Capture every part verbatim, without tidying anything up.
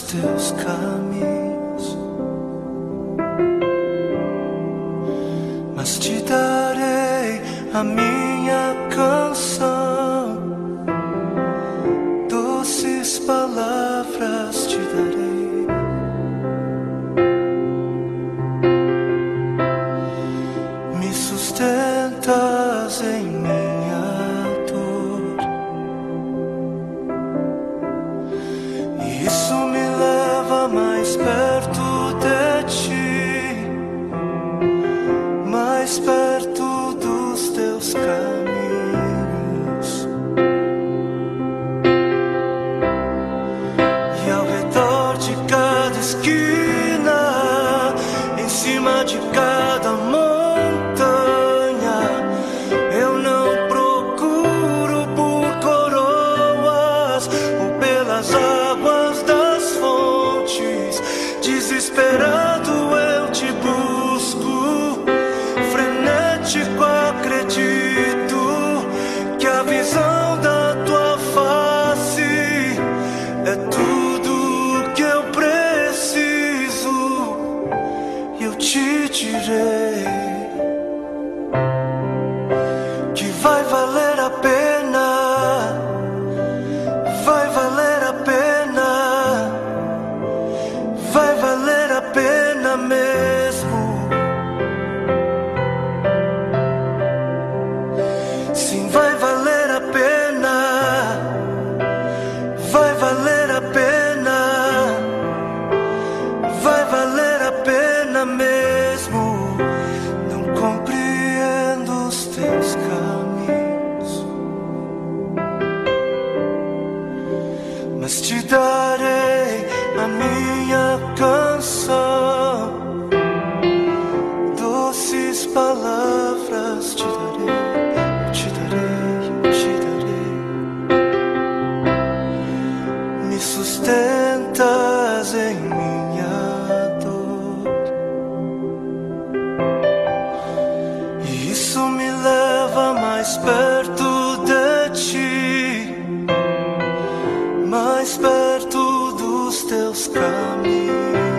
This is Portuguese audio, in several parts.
teus caminhos, mas te darei a minha canção, doces palavras te darei. Me sustentas em minha dor, e isso me leva mais perto de ti, mais perto dos teus caminhos. E ao redor de cada esquina, em cima de cada montanha, eu não procuro por coroas ou pelas águas das fontes. Desesperado eu te busco, frenético acredito que a visão da tua face é tudo que eu preciso. E eu te direi que vai valer a pena, vai valer a pena, vai valer a pena mesmo. Sim, vai valer a pena, vai valer a pena, vai valer a pena mesmo. Não compreendo os teus caminhos, mas te darei a minha canção, doces palavras te darei. Te darei, te darei. Me sustentas em minha dor, e isso me leva mais perto de ti, mais perto dos teus caminhos.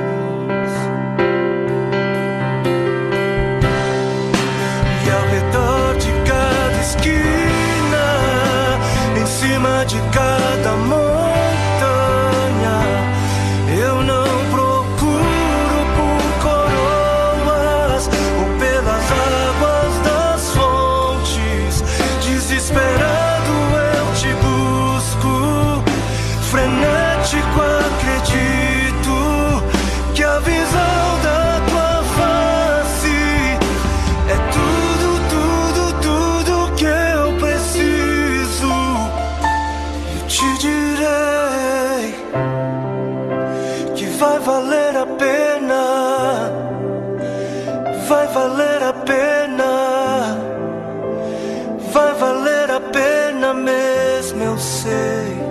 E ao redor de cada esquina, em cima de cada montanha, eu não procuro por coroas ou pelas águas das fontes. Desesperado eu te busco, frenético acredito que a visão da tua face é tudo, tudo, tudo que eu preciso. Eu te direi que vai valer a pena, vai valer a pena, vai valer a pena mesmo, eu sei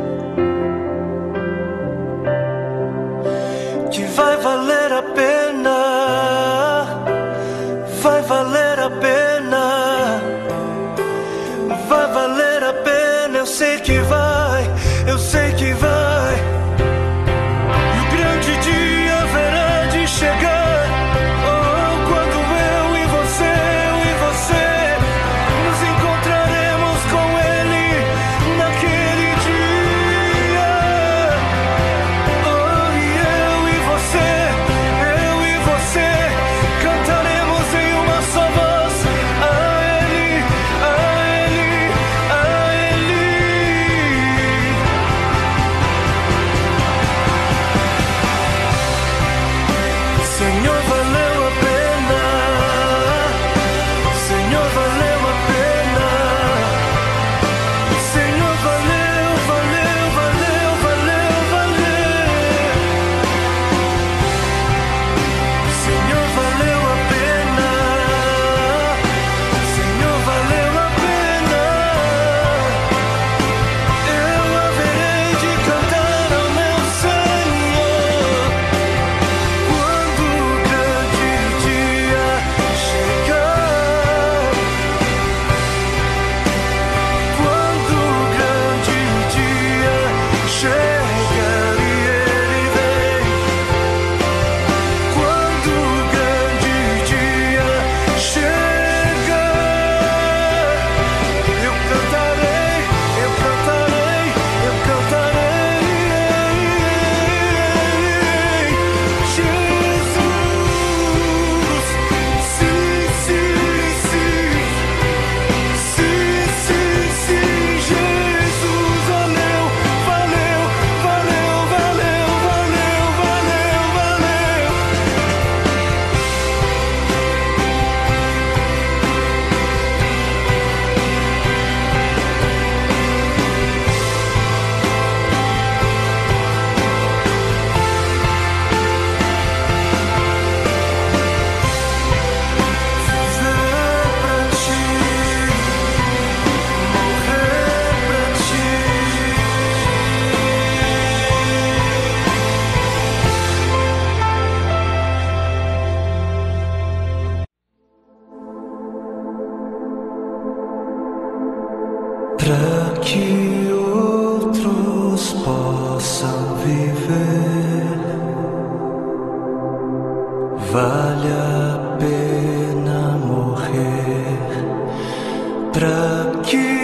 que vai valer a pena, vai valer a pena, vai valer a pena. Eu sei que vai, eu sei que vai. E o grande dia haverá de chegar, oh, quando eu e você, eu e você nos encontraremos com Ele naquele dia. Oh, e eu e você, eu para que outros possam viver. Vale a pena morrer para que